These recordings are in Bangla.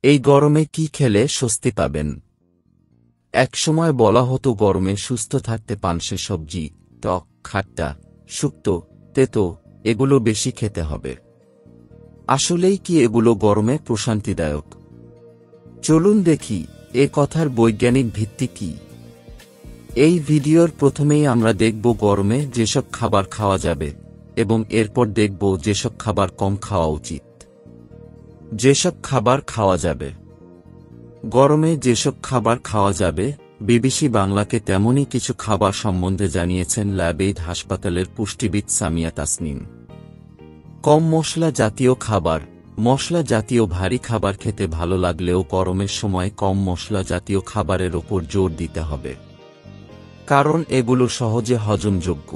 এই গরমে কি খেলে স্বস্তি পাবেন? একসময় বলা হতো গরমে সুস্থ থাকতে পানসে সবজি, টক, খাট্টা, শুক্তো, তেতো এগুলো বেশি খেতে হবে। আসলেই কি এগুলো গরমে প্রশান্তিদায়ক? চলুন দেখি এ কথার বৈজ্ঞানিক ভিত্তি কি। এই ভিডিওর প্রথমেই আমরা দেখব গরমে যেসব খাবার খাওয়া যাবে এবং এরপর দেখব যেসব খাবার কম খাওয়া উচিত। যেসব খাবার খাওয়া যাবে। গরমে যেসব খাবার খাওয়া যাবে, বিবিসি বাংলাকে তেমনই কিছু খাবার সম্বন্ধে জানিয়েছেন ল্যাবএইড হাসপাতালের পুষ্টিবিদ সামিয়া তাসনিম। কম মশলা জাতীয় খাবার। মশলা জাতীয় ভারী খাবার খেতে ভালো লাগলেও গরমের সময় কম মশলা জাতীয় খাবারের ওপর জোর দিতে হবে, কারণ এগুলো সহজে হজমযোগ্য।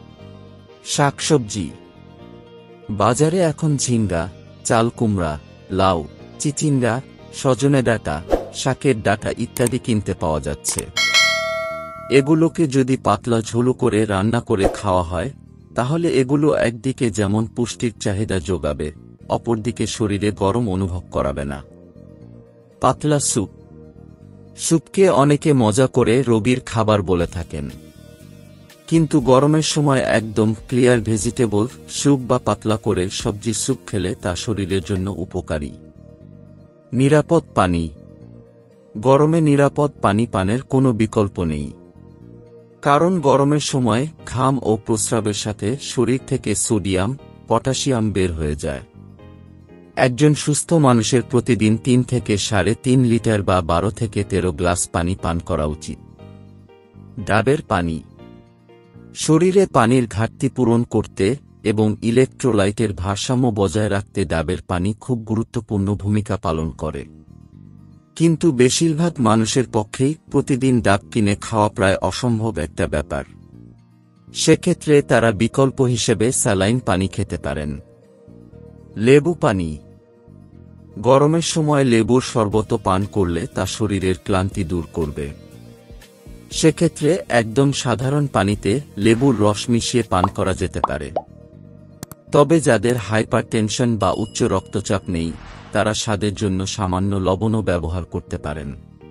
শাকসবজি। বাজারে এখন ঝিঙ্গা, চাল কুমড়া, লাউ, চিচিঙ্গা, সজনে ডাঁটা, শাকের ডাঁটা ইত্যাদি কিনতে পাওয়া যাচ্ছে। এগুলোকে যদি পাতলা ঝোল করে রান্না করে খাওয়া হয়, তাহলে এগুলো একদিকে যেমন পুষ্টির চাহিদা যোগাবে, অপরদিকে শরীরে গরম অনুভব করাবে না। পাতলা স্যুপ। স্যুপকে অনেকে মজা করে রোগীর খাবার বলে থাকেন, কিন্তু গরমের সময় একদম ক্লিয়ার ভেজিটেবল স্যুপ বা পাতলা করে সবজি স্যুপ খেলে তা শরীরের জন্য উপকারী। নিরাপদ পানি। গরমে নিরাপদ পানি পানের কোনো বিকল্প নেই, কারণ গরমের সময় ঘাম ও প্রস্রাবের সাথে শরীর থেকে সোডিয়াম, পটাশিয়াম বের হয়ে যায়। একজন সুস্থ মানুষের প্রতিদিন 3 থেকে 3.5 লিটার বা 12 থেকে 13 গ্লাস পানি পান করা উচিত। ডাবের পানি। শরীরে পানির ঘাটতি পূরণ করতে এবং ইলেকট্রোলাইটের ভারসাম্য বজায় রাখতে ডাবের পানি খুব গুরুত্বপূর্ণ ভূমিকা পালন করে। কিন্তু বেশিরভাগ মানুষের পক্ষেই প্রতিদিন ডাব কিনে খাওয়া প্রায় অসম্ভব একটা ব্যাপার। সেক্ষেত্রে তারা বিকল্প হিসেবে স্যালাইন পানি খেতে পারেন। লেবু পানি। গরমের সময় লেবুর শরবত পান করলে তা শরীরের ক্লান্তি দূর করবে। সেক্ষেত্রে একদম সাধারণ পানিতে লেবুর রস মিশিয়ে পান করা যেতে পারে। তবে যাদের হাইপারটেনশন বা উচ্চ রক্তচাপ নেই, তারা স্বাদের জন্য সামান্য লবণও ব্যবহার করতে পারেন।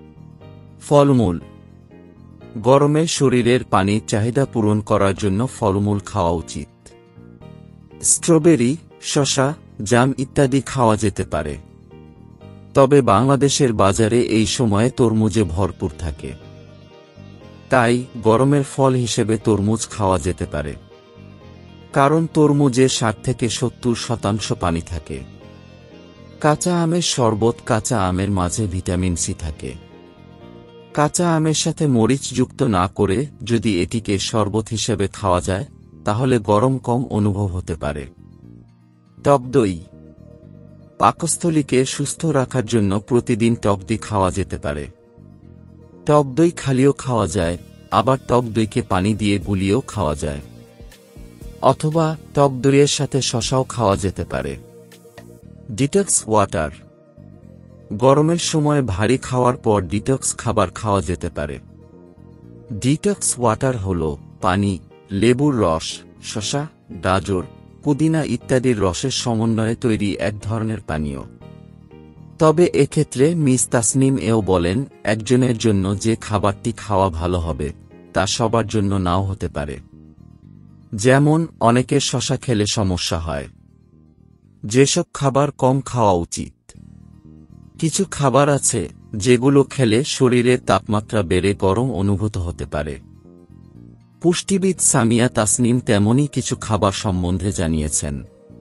ফলমূল। গরমে শরীরের পানির চাহিদা পূরণ করার জন্য ফলমূল খাওয়া উচিত। স্ট্রবেরি, শসা, জাম ইত্যাদি খাওয়া যেতে পারে। তবে বাংলাদেশের বাজারে এই সময়ে তরমুজে ভরপুর থাকে, তাই গরমের ফল হিসেবে তরমুজ খাওয়া যেতে পারে, কারণ তরমুজে 60 থেকে 70% পানি থাকে। কাঁচা আমের শরবত। কাঁচা আমের মাঝে ভিটামিন সি থাকে। কাঁচা আমের সাথে মরিচ যুক্ত না করে যদি এটিকে শরবত হিসেবে খাওয়া যায়, তাহলে গরম কম অনুভব হতে পারে। টক দই। পাকস্থলীকে সুস্থ রাখার জন্য প্রতিদিন টক দই খাওয়া যেতে পারে। টক দই খালিও খাওয়া যায়, আবার টক দইকে পানি দিয়ে গুলিয়েও খাওয়া যায়, অথবা টক দইয়ের সাথে শসাও খাওয়া যেতে পারে। Detox water. গরমের সময় ভারী খাওয়ার পর ডিটক্স খাবার খাওয়া যেতে পারে। ডিটক্স ওয়াটার হল পানি, লেবুর রস, শসা, গাজর, পুদিনা ইত্যাদির রসের সমন্বয়ে তৈরি এক ধরনের পানীয়। তবে এক্ষেত্রে মিস তাসনিম এও বলেন, একজনের জন্য যে খাবারটি খাওয়া ভালো হবে তা সবার জন্য নাও হতে পারে। যেমন অনেকের শসা খেলে সমস্যা হয়। যেসব খাবার কম খাওয়া উচিত। কিছু খাবার আছে যেগুলো খেলে শরীরের তাপমাত্রা বেড়ে গরম অনুভূত হতে পারে। পুষ্টিবিদ সামিয়া তাসনিম তেমনই কিছু খাবার সম্বন্ধে জানিয়েছেন।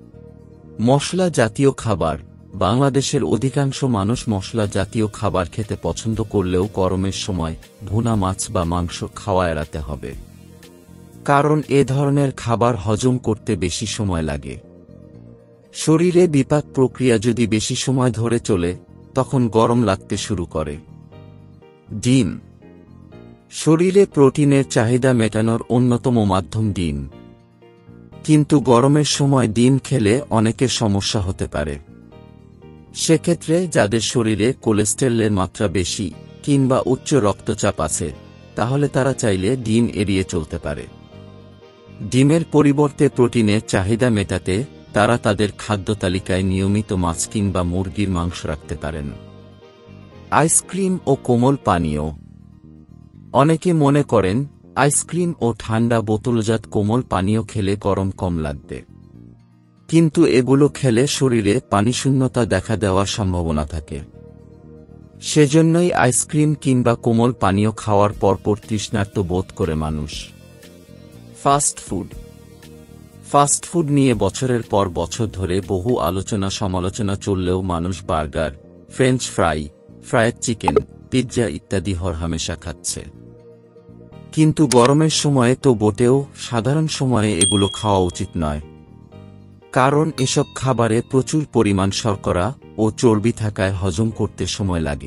মশলা জাতীয় খাবার। বাংলাদেশের অধিকাংশ মানুষ মশলা জাতীয় খাবার খেতে পছন্দ করলেও গরমের সময় ভুনা মাছ বা মাংস খাওয়া এড়াতে হবে, কারণ এ ধরনের খাবার হজম করতে বেশি সময় লাগে। শরীরে বিপাক প্রক্রিয়া যদি বেশি সময় ধরে চলে, তখন গরম লাগতে শুরু করে। ডিম। শরীরে প্রোটিনের চাহিদা মেটানোর অন্যতম মাধ্যম ডিম, কিন্তু গরমের সময় ডিম খেলে অনেকের সমস্যা হতে পারে। সেক্ষেত্রে যাদের শরীরে কোলেস্টেরলের মাত্রা বেশি কিংবা উচ্চ রক্তচাপ আছে, তাহলে তারা চাইলে ডিম এড়িয়ে চলতে পারে। ডিমের পরিবর্তে প্রোটিনের চাহিদা মেটাতে তারা তাদের খাদ্য তালিকায় নিয়মিত মাছ কিংবা মুরগির মাংস রাখতে পারেন। আইসক্রিম ও কোমল পানীয়। অনেকে মনে করেন আইসক্রিম ও ঠান্ডা বোতলজাত কোমল পানীয় খেলে গরম কম লাগবে, কিন্তু এগুলো খেলে শরীরে পানিশূন্যতা দেখা দেওয়ার সম্ভাবনা থাকে। সেজন্যই আইসক্রিম কিংবা কোমল পানীয় খাওয়ার পরপর তৃষ্ণার্ত বোধ করে মানুষ। Fast food. ফাস্ট ফুড নিয়ে বছরের পর বছর ধরে বহু আলোচনা সমালোচনা চললেও মানুষ burger, french fry, fried chicken, pizza ইত্যাদি হরহামেশা খাচ্ছে। কিন্তু গরমের সময়ে তো বটেও, সাধারণ সময়ে এগুলো খাওয়া উচিত নয়। কারণ এসব খাবারে প্রচুর পরিমাণ শর্করা ও চর্বি থাকায় হজম করতে সময় লাগে।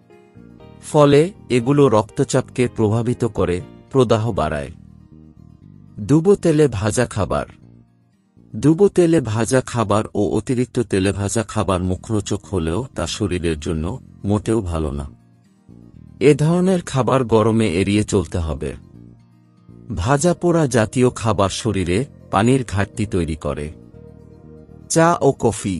ফলে এগুলো রক্তচাপকে প্রভাবিত করে, প্রদাহ বাড়ায়। ডুবো তেলে ভাজা খাবার। ডুবো তেলে ভাজা খাবার ও অতিরিক্ত তেলে ভাজা খাবার মুখরোচক হলেও তা শরীরের জন্য মোটেও ভালো না। এ ধরনের খাবার গরমে এড়িয়ে চলতে হবে। ভাজা পোড়া জাতীয় খাবার শরীরে পানির ঘাটতি তৈরি করে। চা ও কফি।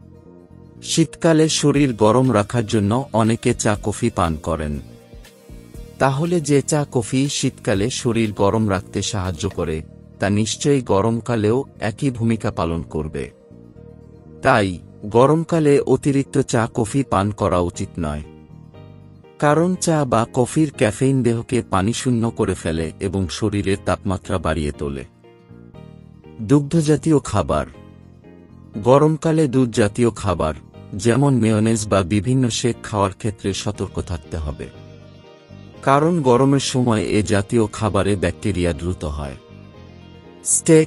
শীতকালে শরীর গরম রাখার জন্য অনেকে চা কফি পান করেন। তাহলে যে চা কফি শীতকালে শরীর গরম রাখতে সাহায্য করে, তা নিশ্চয়ই গরমকালেও একই ভূমিকা পালন করবে। তাই গরমকালে অতিরিক্ত চা কফি পান করা উচিত নয়। কারণ চা বা কফির ক্যাফেইন দেহকে পানিশূন্য করে ফেলে এবং শরীরের তাপমাত্রা বাড়িয়ে তোলে। দুগ্ধজাতীয় খাবার। গরমকালে দুধ জাতীয় খাবার যেমন মেয়োনেজ বা বিভিন্ন শেক খাওয়ার ক্ষেত্রে সতর্ক থাকতে হবে। কারণ গরমের সময় এ জাতীয় খাবারে ব্যাকটেরিয়া দ্রুত হয়। স্টেক।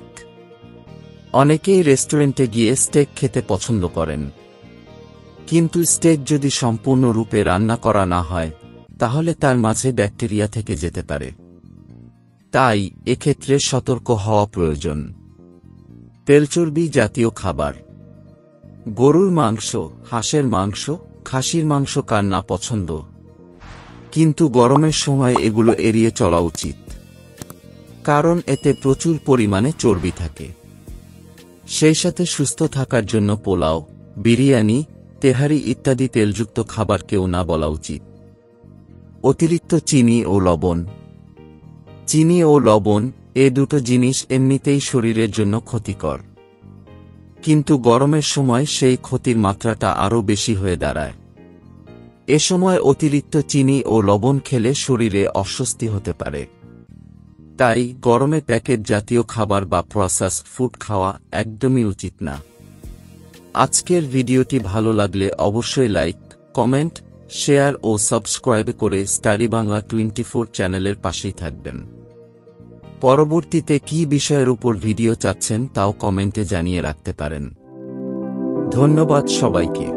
অনেকেই রেস্টুরেন্টে গিয়ে স্টেক খেতে পছন্দ করেন, কিন্তু স্টেক যদি সম্পূর্ণরূপে রান্না করা না হয় তাহলে তার মাঝে ব্যাকটেরিয়া থেকে যেতে পারে। তাই এক্ষেত্রে সতর্ক হওয়া প্রয়োজন। তেলচর্বি জাতীয় খাবার। গরুর মাংস, হাঁসের মাংস, খাসির মাংস কার না পছন্দ, কিন্তু গরমের সময় এগুলো এড়িয়ে চলা উচিত। কারণ এতে প্রচুর পরিমাণে চর্বি থাকে। সেই সাথে সুস্থ থাকার জন্য পোলাও, বিরিয়ানি, তেহারি ইত্যাদি তেলযুক্ত খাবারকেও না বলা উচিত। অতিরিক্ত চিনি ও লবণ। চিনি ও লবণ এ দুটো জিনিস এমনিতেই শরীরের জন্য ক্ষতিকর, কিন্তু গরমের সময় সেই ক্ষতির মাত্রাটা আরও বেশি হয়ে দাঁড়ায়। এ সময় অতিরিক্ত চিনি ও লবণ খেলে শরীরে অস্বস্তি হতে পারে। তাই গরমে প্যাকেট জাতীয় খাবার বা প্রসেসড ফুড খাওয়া একদমই উচিত না। আজকের ভিডিওটি ভালো লাগলে অবশ্যই লাইক, কমেন্ট, শেয়ার ও সাবস্ক্রাইব করে স্টাডি বাংলা 24 চ্যানেলের পাশেই থাকবেন। পরবর্তীতে কী বিষয়ের উপর ভিডিও চাচ্ছেন তাও কমেন্টে জানিয়ে রাখতে পারেন। ধন্যবাদ সবাইকে।